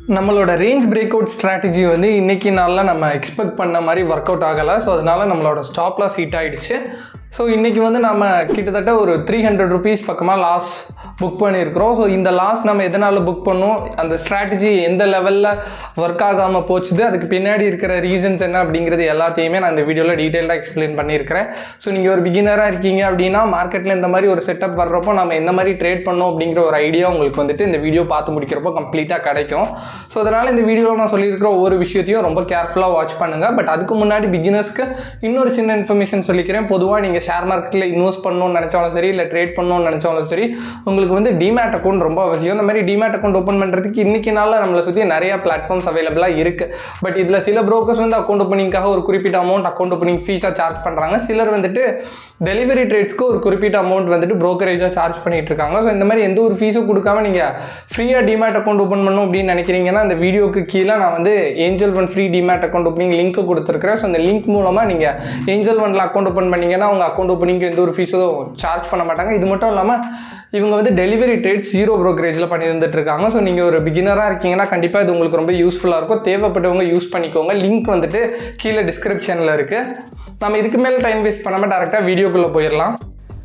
நம்மளோட range break out strategy வந்து இன்றைக்கி நாளில் நம்ம எக்ஸ்பெக்ட் பண்ண மாதிரி ஒர்க் அவுட் ஆகலை. ஸோ அதனால் நம்மளோட ஸ்டாப் லாஸ் ஹிட் ஆகிடுச்சு. ஸோ இன்றைக்கி வந்து நம்ம கிட்டத்தட்ட ஒரு 300 rupees பக்கமாக லாஸ் புக் பண்ணியிருக்கிறோம். ஸோ இந்த லாஸ் நம்ம எதனால் புக் பண்ணோம், அந்த ஸ்ட்ராட்டஜி எந்த லெவலில் ஒர்க் ஆகாமல் போச்சுது, அதுக்கு பின்னாடி இருக்கிற ரீசன்ஸ் என்ன அப்படிங்கிறது எல்லாத்தையுமே நான் இந்த வீடியோவில் டீட்டெயிலாக எக்ஸ்பிளைன் பண்ணியிருக்கிறேன். ஸோ நீங்கள் ஒரு பிகினராக இருக்கீங்க அப்படின்னா மார்க்கெட்டில் இந்த மாதிரி ஒரு செட்டப் வர்றப்போ நம்ம எந்த மாதிரி ட்ரேட் பண்ணோம் அப்படிங்கிற ஒரு ஐடியா உங்களுக்கு வந்துட்டு இந்த வீடியோ பார்த்து முடிக்கிறப்போ கம்ப்ளீட்டாக கிடைக்கும். ஸோ அதனால் இந்த வீடியோவில் நான் சொல்லியிருக்கிற ஒவ்வொரு விஷயத்தையும் ரொம்ப கேர்ஃபுல்லாக வாட்ச் பண்ணுங்கள். பட் அதுக்கு முன்னாடி பிகினர்ஸ்க்கு இன்னொரு சின்ன இன்ஃபர்மேஷன் சொல்லிக்கிறேன். பொதுவாக நீங்கள் ஷேர் மார்க்கெட்டில் இன்வெஸ்ட் பண்ணணும்னு நினச்சாலும் சரி, இல்லை ட்ரேட் பண்ணணும்னு நினச்சாலும் சரி, உங்களுக்கு வந்து டிமேட் அக்கௌண்ட் ரொம்ப அவசியம். இந்த மாதிரி டிமேட் அக்கௌண்ட் ஓப்பன் பண்ணுறதுக்கு இன்றைக்கி நாளில் நம்மளை சுற்றி நிறைய பிளாட்ஃபார்ம்ஸ் அவைலபிளாக இருக்குது. பட் இதில் சில ப்ரோக்கர்ஸ் வந்து அக்கௌண்ட் ஓப்பனிங்காக ஒரு குறிப்பிட்ட அமௌண்ட் அக்கௌண்ட் ஓப்பனிங் ஃபீஸாக சார்ஜ் பண்ணுறாங்க. சிலர் வந்துட்டு டெலிவரி ட்ரேட்ஸ்க்கு ஒரு குறிப்பிட்ட அமௌண்ட் வந்துட்டு ப்ரோக்கரேஜாக சார்ஜ் பண்ணிட்டு இருக்காங்க. ஸோ இந்த மாதிரி எந்த ஒரு ஃபீஸும் கொடுக்காம நீங்கள் ஃப்ரீயாக டிமேட் அக்கௌண்ட் ஓப்பன் பண்ணணும் அப்படின்னு நினைக்கிறீங்கன்னா இந்த வீடியோக்கு கீழே நான் வந்து Angel One free demat account opening link கொடுத்துருக்கிறேன். ஸோ அந்த லிங்க் மூலமாக நீங்கள் ஏஞ்சல் ஒன்ல அக்கௌண்ட் ஓப்பன் பண்ணிங்கன்னா உங்கள் அக்கௌண்ட் ஓப்பனிங்க்கு எந்த ஒரு ஃபீஸும் சார்ஜ் பண்ண மாட்டாங்க. இது மட்டும் இல்லாமல் இவங்க வந்து டெலிவரி ட்ரேட் 0 brokerage பண்ணி வந்துட்டு இருக்காங்க. ஸோ நீங்கள் ஒரு பிகினராக இருக்கீங்கன்னா கண்டிப்பாக இது உங்களுக்கு ரொம்ப யூஸ்ஃபுல்லாக இருக்கும். தேவைப்பட்டவங்க யூஸ் பண்ணிக்கோங்க. லிங்க் வந்துட்டு கீழே டிஸ்கிரிப்ஷனில் இருக்குது. நம்ம இதுக்கு மேலே டைம் வேஸ்ட் பண்ணாமல் டேரெக்டாக வீடியோக்குள்ளே போயிடலாம்.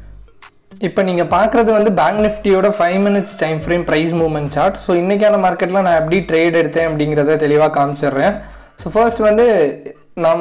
இப்போ நீங்கள் பார்க்குறது வந்து பேங்க் நிஃப்டியோட 5 minutes time frame price movement chart. So இன்றைக்கான மார்க்கெட்டில் நான் எப்படி ட்ரேட் எடுத்தேன் அப்படிங்கிறத தெளிவாக காமிச்சிடுறேன். ஸோ ஃபர்ஸ்ட் வந்து நாம்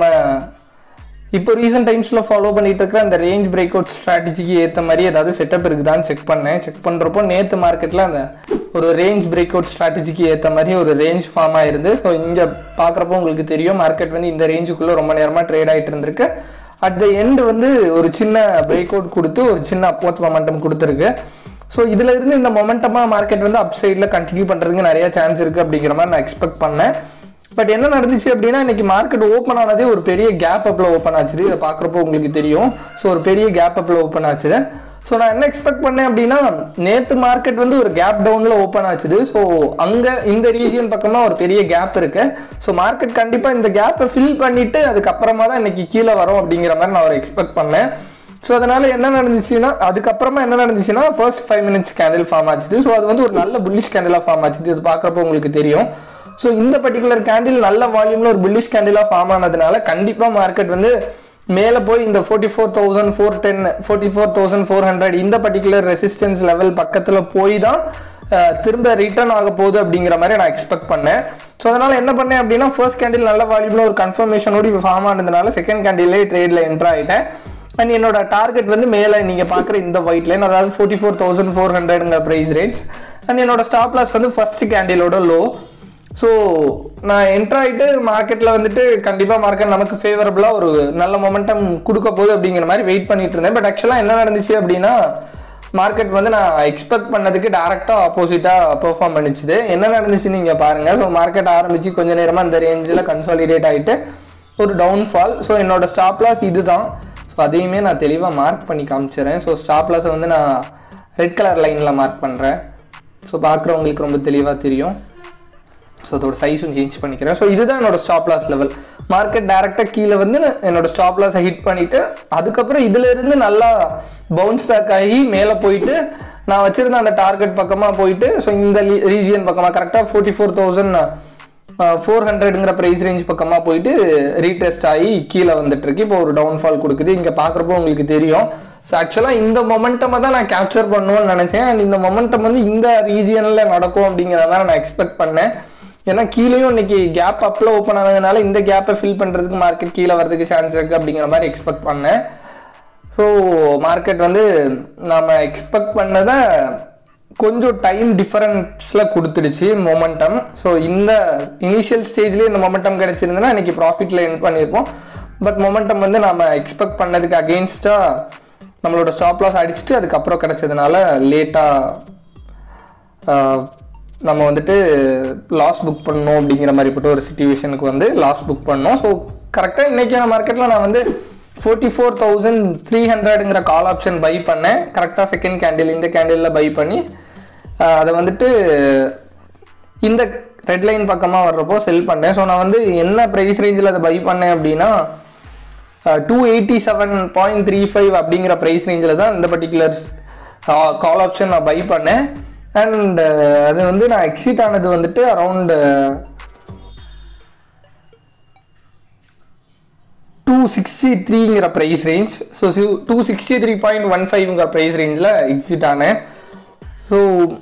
இப்போ ரீசெண்ட் டைம்ஸில் ஃபாலோ பண்ணிட்டு இருக்கிற அந்த ரேஞ்ச் பிரேக் அவுட் ஸ்ட்ராட்டஜிக்கு ஏற்ற மாதிரி ஏதாவது செட்டப் இருக்குதான்னு செக் பண்ணுறப்போ நேற்று மார்க்கெட்டில் அந்த ஒரு ரேஞ்ச் பிரேக் அவுட் ஸ்ட்ராட்டஜிக்கு ஏற்ற மாதிரி ஒரு ரேஞ்ச் ஃபார்ம் ஆயிருந்து. ஸோ இங்கே பார்க்குறப்போ உங்களுக்கு தெரியும் மார்க்கெட் வந்து இந்த ரேஞ்சுக்குள்ளே ரொம்ப நேரமாக ட்ரேட் ஆகிட்டு இருந்திருக்கு. அட் த எண்ட் வந்து ஒரு சின்ன பிரேக் அவுட் கொடுத்து ஒரு சின்ன அப்போத் மொமெண்டம் கொடுத்துருக்கு. ஸோ இதில் இருந்து இந்த மொமெண்டமாக மார்க்கெட் வந்து அப் சைடில் கண்டினியூ பண்ணுறதுக்கு நிறைய சான்ஸ் இருக்குது அப்படிங்கிற மாதிரி நான் எக்ஸ்பெக்ட் பண்ணேன். பட் என்ன நடந்துச்சு அப்படின்னா இன்னைக்கு மார்க்கெட் ஓப்பன் ஆனதே ஒரு பெரிய கேப் அப்பில் ஓப்பன் ஆச்சுது. இதை பார்க்குறப்போ உங்களுக்கு தெரியும். ஸோ ஒரு பெரிய கேப் அப்பில் ஓப்பன் ஆச்சுது. ஸோ நான் என்ன எக்ஸ்பெக்ட் பண்ணேன் அப்படின்னா நேற்று மார்க்கெட் வந்து ஒரு கேப் டவுனில் ஓப்பன் ஆச்சுது. ஸோ அங்கே இந்த ரீஜியன் பக்கமாக ஒரு பெரிய கேப் இருக்கு. ஸோ மார்க்கெட் கண்டிப்பாக இந்த கேப்பை ஃபில் பண்ணிட்டு அதுக்கப்புறமா தான் இன்னைக்கு கீழே வரும் அப்படிங்கிற மாதிரி நான் ஒரு எக்ஸ்பெக்ட் பண்ணேன். ஸோ அதனால என்ன நடந்துச்சுன்னா அதுக்கப்புறமா என்ன நடந்துச்சுன்னா ஃபர்ஸ்ட் 5 minutes கேண்டில் ஃபார்ம் ஆச்சுது. ஸோ அது வந்து ஒரு நல்ல புல்லிஷ் கேண்டிலாக ஃபார்ம் ஆச்சுது. இது பார்க்குறப்போ உங்களுக்கு தெரியும். ஸோ இந்த பர்டிகுலர் கேண்டில் நல்ல வால்யூமில் ஒரு புல்லிஷ் கேண்டிலாக ஃபார்ம் ஆனதுனால கண்டிப்பாக மார்க்கெட் வந்து மேலே போய் இந்த 44,410 44,400 இந்த பர்டிகுலர் ரெசிஸ்டன்ஸ் லெவல் பக்கத்தில் போய் தான் திரும்ப ரிட்டர்ன் ஆக போகுது அப்படிங்கிற மாதிரி நான் எக்ஸ்பெக்ட் பண்ணேன். ஸோ அதனால் என்ன பண்ணேன் அப்படின்னா ஃபர்ஸ்ட் கேண்டில் நல்ல வால்யூமில் ஒரு கன்ஃபர்மேஷனோடு இப்போ ஃபார்ம் ஆனதுனால செகண்ட் கேண்டிலே ட்ரேடில் என்ட்ரு ஆகிட்டேன். அண்ட் என்னோட டார்கெட் வந்து மேலே நீங்கள் பார்க்குற இந்த ஒயிட் லைன், அதாவது 44,400ங்கிற ப்ரைஸ் ரேஞ்ச். அண்ட் என்னோட ஸ்டாப் லாஸ் வந்து ஃபர்ஸ்ட் கேண்டிலோட லோ. ஸோ நான் என்ட்ரு ஆகிட்டு மார்க்கெட்டில் வந்துட்டு கண்டிப்பாக மார்க்கெட் நமக்கு ஃபேவரபுளாக ஒரு நல்ல மொமெண்டம் கொடுக்க போகுது அப்படிங்கிற மாதிரி வெயிட் பண்ணிட்டு இருந்தேன். பட் ஆக்சுவலாக என்ன நடந்துச்சு அப்படின்னா மார்க்கெட் வந்து நான் எக்ஸ்பெக்ட் பண்ணதுக்கு டேரெக்டாக ஆப்போசிட்டாக பெர்ஃபார்ம் பண்ணிச்சுது. என்ன நடந்துச்சுன்னு நீங்கள் பாருங்கள். ஸோ மார்க்கெட் ஆரம்பித்து கொஞ்சம் நேரமாக இந்த ரேஞ்சில் கன்சாலிடேட் ஆகிட்டு ஒரு டவுன்ஃபால். ஸோ என்னோட ஸ்டாப் லாஸ் இது தான். ஸோ அதையுமே நான் தெளிவாக மார்க் பண்ணி காமிச்சிடுறேன். ஸோ ஸ்டாப் லாஸை வந்து நான் ரெட் கலர் லைனில் மார்க் பண்ணுறேன். ஸோ பார்க்குறவங்களுக்கு ரொம்ப தெளிவாக தெரியும். ஸோ அதோட சைஸும் சேஞ்ச் பண்ணிக்கிறேன். ஸோ இதுதான் என்னோட ஸ்டாப் லாஸ் லெவல். மார்க்கெட் டேரெக்டாக கீழே வந்து என்னோட ஸ்டாப் லாஸை ஹிட் பண்ணிவிட்டு அதுக்கப்புறம் இதிலேருந்து நல்லா பவுன்ஸ் பேக் ஆகி மேலே போயிட்டு நான் வச்சுருந்த அந்த டார்கெட் பக்கமாக போயிட்டு ஸோ இந்த ரீஜியன் பக்கமாக கரெக்டாக 44,400ங்கிற ப்ரைஸ் ரேஞ்ச் பக்கமாக போயிட்டு ரீடெஸ்ட் ஆகி கீழே வந்துட்டு இருக்கு. இப்போ ஒரு டவுன்ஃபால் கொடுக்குது. இங்கே பார்க்குறப்போ உங்களுக்கு தெரியும். ஸோ ஆக்சுவலாக இந்த மொமெண்டமை தான் நான் கேப்சர் பண்ணணும்னு நினச்சேன். அண்ட் இந்த மொமெண்டம் வந்து இந்த ரீஜியனில் நடக்கும் அப்படிங்கிறத நான் எக்ஸ்பெக்ட் பண்ணேன். ஏன்னா கீழேயும் இன்னைக்கு கேப் அப்பில் ஓப்பன் ஆனதுனால இந்த கேப்பை ஃபில் பண்ணுறதுக்கு மார்க்கெட் கீழே வரதுக்கு சான்ஸ் இருக்குது அப்படிங்கிற மாதிரி எக்ஸ்பெக்ட் பண்ணேன். ஸோ மார்க்கெட் வந்து நம்ம எக்ஸ்பெக்ட் பண்ணதை கொஞ்சம் டைம் டிஃபரன்ஸில் கொடுத்துடுச்சு மொமெண்டம். ஸோ இந்த இனிஷியல் ஸ்டேஜ்லேயே இந்த மொமெண்டம் கிடச்சிருந்ததுன்னா இன்றைக்கி ப்ராஃபிட்டில் எண்ட் பண்ணியிருப்போம். பட் மொமெண்டம் வந்து நம்ம எக்ஸ்பெக்ட் பண்ணதுக்கு அகெயின்ஸ்டாக நம்மளோட ஸ்டாப் லாஸ் அடிச்சுட்டு அதுக்கப்புறம் கிடச்சதுனால லேட்டாக நம்ம வந்துட்டு லாஸ் புக் பண்ணணும் அப்படிங்கிற மாதிரி போட்டு ஒரு சிச்சுவேஷனுக்கு வந்து லாஸ் புக் பண்ணோம். ஸோ கரெக்டாக இன்றைக்கான மார்க்கெட்டில் நான் வந்து 44,300ங்கிற கால் ஆப்ஷன் பை பண்ணேன். கரெக்டாக செகண்ட் கேண்டில் இந்த கேண்டிலில் பை பண்ணி அதை வந்துட்டு இந்த ரெட் லைன் பக்கமாக வர்றப்போ செல் பண்ணேன். ஸோ நான் வந்து என்ன ப்ரைஸ் ரேஞ்சில் அதை பை பண்ணேன் அப்படின்னா 287.35 அப்படிங்கிற ப்ரைஸ் ரேஞ்சில் தான் இந்த பர்டிகுலர் கால் ஆப்ஷன் நான் பை பண்ணேன். அண்ட் அது வந்து நான் எக்ஸிட் ஆனது வந்துட்டு அரௌண்ட் 263ங்கிற ப்ரைஸ் ரேஞ்ச். ஸோ 263.15ங்கிற ப்ரைஸ் ரேஞ்சில் எக்ஸிட் ஆனேன். ஸோ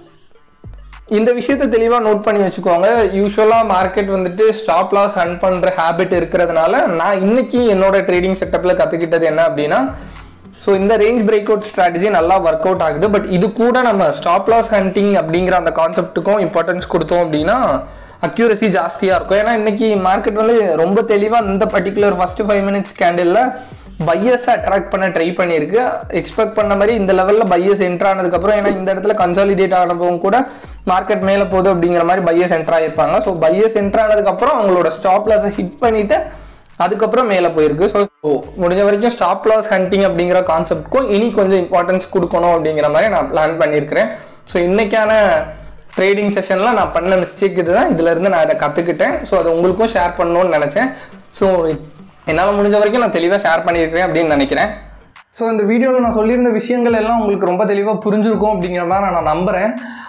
இந்த விஷயத்தை தெளிவாக நோட் பண்ணி வச்சுக்கோங்க. யூஸ்வலாக மார்க்கெட் வந்துட்டு ஸ்டாப் லாஸ் ஹண்ட் பண்ணுற ஹேபிட் இருக்கிறதுனால நான் இன்னைக்கு என்னோட ட்ரேடிங் செட்டப்பில் கற்றுக்கிட்டது என்ன அப்படின்னா, ஸோ இந்த ரேஞ்ச் பிரேக் அவுட் ஸ்ட்ராட்டஜி நல்லா ஒர்க் அவுட் ஆகுது. பட் இது கூட நம்ம ஸ்டாப் லாஸ் ஹண்டிங் அப்படிங்கிற அந்த கான்செப்ட்டுக்கும் இம்பார்ட்டன்ஸ் கொடுத்தோம் அப்படின்னா அக்யூரசி ஜாஸ்தியாக இருக்கும். ஏன்னா இன்னைக்கு மார்க்கெட் வந்து ரொம்ப தெளிவாக இந்த பர்டிகுலர் ஃபஸ்ட்டு 5 மினிட்ஸ் கேண்டில் பையர்ஸை அட்ராக்ட் பண்ண ட்ரை பண்ணியிருக்கு. எக்ஸ்பெக்ட் பண்ண மாதிரி இந்த லெவலில் பையர்ஸ் என்ட்ரு ஆனதுக்கப்புறம், ஏன்னா இந்த இடத்துல கன்சாலிடேட் ஆனப்பவும் கூட மார்க்கெட் மேலே போகுது அப்படிங்கிற மாதிரி பையர்ஸ் என்ட்ரு ஆகிருப்பாங்க. ஸோ பையர்ஸ் என்ட்ரு ஆனதுக்கப்புறம் அவங்களோட ஸ்டாப் லாஸை ஹிட் பண்ணிவிட்டு அதுக்கப்புறம் மேலே போயிருக்கு. ஸோ முடிஞ்ச வரைக்கும் ஸ்டாப் லாஸ் ஹண்டிங் அப்படிங்கிற கான்செப்ட்க்கும் இனி கொஞ்சம் இம்பார்ட்டன்ஸ் கொடுக்கணும் அப்படிங்கிற மாதிரி நான் பிளான் பண்ணியிருக்கிறேன். ஸோ இன்னைக்கான ட்ரேடிங் செஷனில் நான் பண்ண மிஸ்டேக் இதுதான். இதுலேருந்து நான் அதை கற்றுக்கிட்டேன். ஸோ அதை உங்களுக்கும் ஷேர் பண்ணணும்னு நினச்சேன். ஸோ என்னால் முடிஞ்ச வரைக்கும் நான் தெளிவாக ஷேர் பண்ணியிருக்கிறேன் அப்படின்னு நினைக்கிறேன். ஸோ இந்த வீடியோவில் நான் சொல்லியிருந்த விஷயங்கள் எல்லாம் உங்களுக்கு ரொம்ப தெளிவாக புரிஞ்சிருக்கும் அப்படிங்கிற மாதிரி நான் நம்புகிறேன்.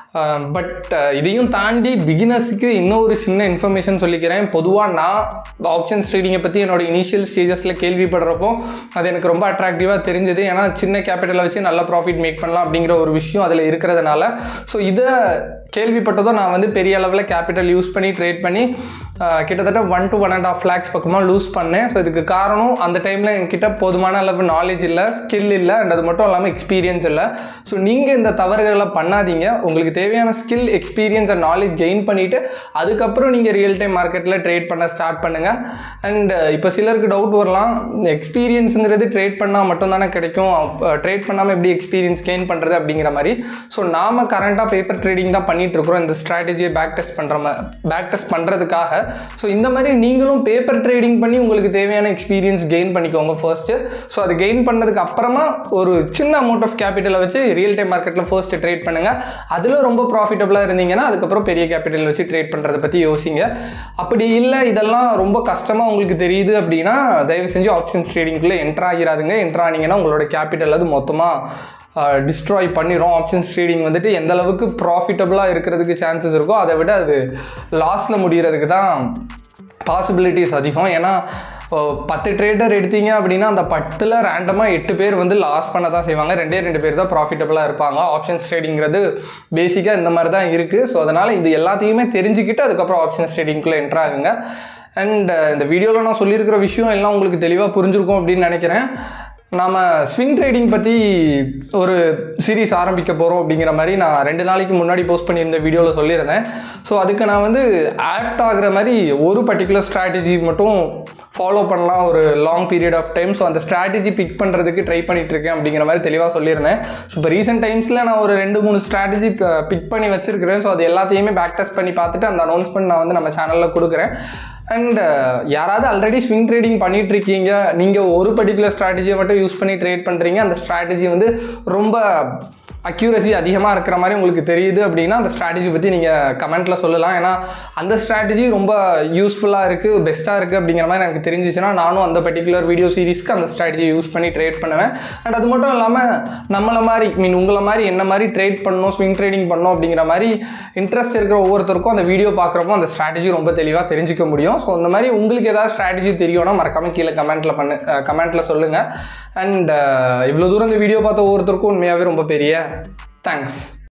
பட் இதையும் தாண்டி பிகினர்ஸுக்கு இன்னொரு சின்ன இன்ஃபர்மேஷன் சொல்லிக்கிறேன். பொதுவாக நான் ஆப்ஷன்ஸ் ட்ரேடிங்கை பற்றி என்னோட இனிஷியல் ஸ்டேஜஸில் கேள்விப்படுறப்போ அது எனக்கு ரொம்ப அட்ராக்டிவாக தெரிஞ்சது. ஏன்னா சின்ன கேபிட்டலை வச்சு நல்ல ப்ராஃபிட் மேக் பண்ணலாம் அப்படிங்கிற ஒரு விஷயம் அதில் இருக்கிறதுனால. ஸோ இதை கேள்விப்பட்டதும் நான் வந்து பெரிய அளவில் கேபிட்டல் யூஸ் பண்ணி ட்ரேட் பண்ணி கிட்டத்தட்ட 1 to 1.5 lakhs பக்கமாக லூஸ் பண்ணேன். ஸோ இதுக்கு காரணம் அந்த டைமில் என்கிட்ட போதுமான அளவு நாலேஜ் இல்லை, ஸ்கில் இல்லை, அண்ட் அது மட்டும் இல்லாமல் எக்ஸ்பீரியன்ஸ் இல்லை. ஸோ நீங்கள் இந்த தவறுகளை பண்ணாதீங்க. உங்களுக்கு தேவையான skill, experience and knowledge gain பண்ணிவிட்டு அதுக்கப்புறம் நீங்கள் ரியல் டைம் மார்க்கெட்டில் ட்ரேட் பண்ண ஸ்டார்ட் பண்ணுங்கள். அண்ட் இப்போ சிலருக்கு டவுட் வரலாம், எக்ஸ்பீரியன்ஸுங்கிறது ட்ரேட் பண்ணால் மட்டும்தானே கிடைக்கும், ட்ரேட் பண்ணாமல் எப்படி எக்ஸ்பீரியன்ஸ் கெயின் பண்ணுறது அப்படிங்கிற மாதிரி. ஸோ நாம் கரண்ட்டாக பேப்பர் ட்ரேடிங் தான் பண்ணிகிட்ருக்குறோம் இந்த ஸ்ட்ராட்டஜியை பேக் டெஸ்ட் பண்ணுறதுக்காக. ஸோ இந்த மாதிரி நீங்களும் பேப்பர் ட்ரேடிங் பண்ணி உங்களுக்கு தேவையான எக்ஸ்பீரியன்ஸ் கெயின் பண்ணிக்கோங்க ஃபர்ஸ்ட்டு. ஸோ அது கெயின் பண்ணதுக்கு அப்புறமா ஒரு சின்ன அமௌண்ட் ஆஃப் கேபிட்டலை வச்சு ரியல் டைம் மார்க்கெட்டில் ஃபர்ஸ்ட்டு ட்ரேட் பண்ணுங்கள். அதில் ரொம்ப ப்ராஃபிட்டபுளாக இருந்தீங்கன்னா அதுக்கப்புறம் பெரிய கேபிட்டல் வச்சு ட்ரேட் பண்ணுறதை பற்றி யோசிங்க. அப்படி இல்லை இதெல்லாம் ரொம்ப கஷ்டமாக உங்களுக்கு தெரியுது அப்படின்னா தயவு செஞ்சு ஆப்ஷன்ஸ் ட்ரேடிங்குள்ளே என்ட்ரு ஆகிறாதுங்க. என்ட்ரு ஆனீங்கன்னா உங்களோட கேபிட்டல் அது மொத்தமாக டிஸ்ட்ராய் பண்ணிடும். ஆப்ஷன்ஸ் ட்ரேடிங் வந்துட்டு எந்த அளவுக்கு ப்ராஃபிட்டபுளாக இருக்கிறதுக்கு சான்சஸ் இருக்கோ அதை விட அது லாஸில் முடிகிறதுக்கு தான் பாசிபிலிட்டிஸ் அதிகம். ஏன்னா 10 ட்ரேடர் எடுத்தீங்க அப்படின்னா அந்த 10ல் ரேண்டமாக 8 பேர் வந்து லாஸ் பண்ண தான் செய்வாங்க, 2 பேர் தான் ப்ராஃபிட்டபுளாக இருப்பாங்க. ஆப்ஷன்ஸ் ட்ரேடிங்கிறது பேசிக்காக இந்த மாதிரி தான் இருக்குது. ஸோ அதனால் இது எல்லாத்தையுமே தெரிஞ்சுக்கிட்டு அதுக்கப்புறம் ஆப்ஷன்ஸ் ட்ரேடிங்குள்ளே என்ட்ரு ஆகுங்க. அண்ட் இந்த வீடியோவில் நான் சொல்லியிருக்கிற விஷயம் எல்லாம் உங்களுக்கு தெளிவாக புரிஞ்சிருக்கும் அப்படின்னு நினைக்கிறேன். நாம் ஸ்விங் ட்ரேடிங் பற்றி ஒரு சீரீஸ் ஆரம்பிக்க போகிறோம் அப்படிங்கிற மாதிரி நான் 2 நாளைக்கு முன்னாடி போஸ்ட் பண்ணியிருந்த வீடியோவில் சொல்லியிருந்தேன். ஸோ அதுக்கு நான் வந்து ஆப்ட் ஆகிற மாதிரி ஒரு பர்டிகுலர் ஸ்ட்ராட்டஜி மட்டும் ஃபாலோ பண்ணலாம் ஒரு long period of time. So அந்த ஸ்ட்ராட்டஜி பிக் பண்ணுறதுக்கு ட்ரை பண்ணிகிட்ருக்கேன் அப்படிங்கிற மாதிரி தெளிவாக சொல்லியிருந்தேன். ஸோ இப்போ ரீசெண்ட் டைம்ஸில் நான் ஒரு 2-3 ஸ்ட்ராட்டஜி பிக் பண்ணி வச்சுருக்கிறேன். ஸோ அது எல்லாத்தையுமே பேக் டெஸ்ட் பண்ணி பார்த்துட்டு அந்த அனௌன்ஸ்மெண்ட் நான் வந்து நம்ம சேனலில் கொடுக்குறேன். அண்ட் யாராவது ஆல்ரெடி ஸ்விங் ட்ரேடிங் பண்ணிகிட்ருக்கீங்க, நீங்கள் ஒரு பர்டிகுலர் ஸ்ட்ராட்டஜியை மட்டும் யூஸ் பண்ணி ட்ரேட் பண்ணுறீங்க, அந்த ஸ்ட்ராட்டஜி வந்து ரொம்ப அக்யூரசி அதிகமாக இருக்கிற மாதிரி உங்களுக்கு தெரியுது அப்படின்னா அந்த ஸ்ட்ராட்டஜி பற்றி நீங்கள் கமெண்ட்டில் சொல்லலாம். ஏன்னா அந்த ஸ்ட்ராட்டஜி ரொம்ப யூஸ்ஃபுல்லாக இருக்குது, பெஸ்ட்டாக இருக்குது அப்படிங்கிற மாதிரி எனக்கு தெரிஞ்சிச்சுன்னா நானும் அந்த பர்டிகுலர் வீடியோ சீரிஸ்க்கு அந்த ஸ்ட்ராட்டஜி யூஸ் பண்ணி ட்ரேட் பண்ணுவேன். அண்ட் அது மட்டும் இல்லாமல் நம்மளை மாதிரி உங்களை மாதிரி என்ன மாதிரி ட்ரேட் பண்ணணும், ஸ்விங் ட்ரேடிங் பண்ணணும் அப்படிங்கிற மாதிரி இன்ட்ரெஸ்ட் இருக்கிற ஒவ்வொருத்தருக்கும் அந்த வீடியோ பார்க்குறப்போ அந்த ஸ்ட்ராட்டஜி ரொம்ப தெளிவாக தெரிஞ்சிக்க முடியும். ஸோ இந்த மாதிரி உங்களுக்கு ஏதாவது ஸ்ட்ராட்டஜி தெரியும்னா மறக்காமல் கீழே கமெண்ட்டில் சொல்லுங்கள். அண்ட் இவ்வளோ தூரம் இந்த வீடியோ பார்த்த ஒவ்வொருத்தருக்கும் உண்மையாகவே ரொம்ப பெரிய தேங்க்ஸ்.